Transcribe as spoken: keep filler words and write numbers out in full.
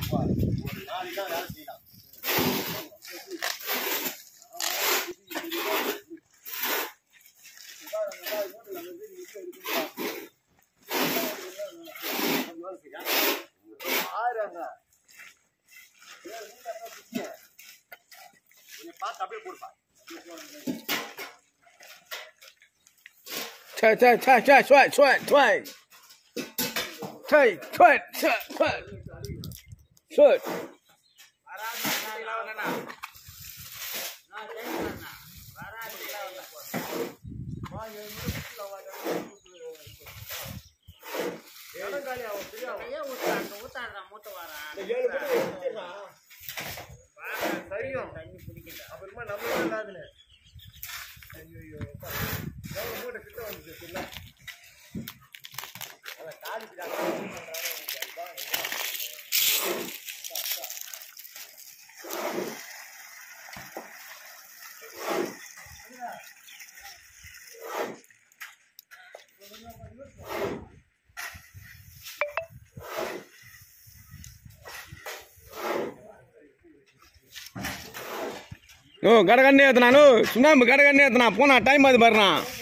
踹踹踹踹踹踹踹，踹踹踹踹踹。 அப்புறமா நம்ம இல்லாதுல ஐயோ மூட்டை கிட்ட வந்துச்சு ஓ கடகண்ணே ஏத்தனா நோ சுண்ணாம்பு கடகண்ணே ஏத்தனா போனா டைம் அது பாருண்ணா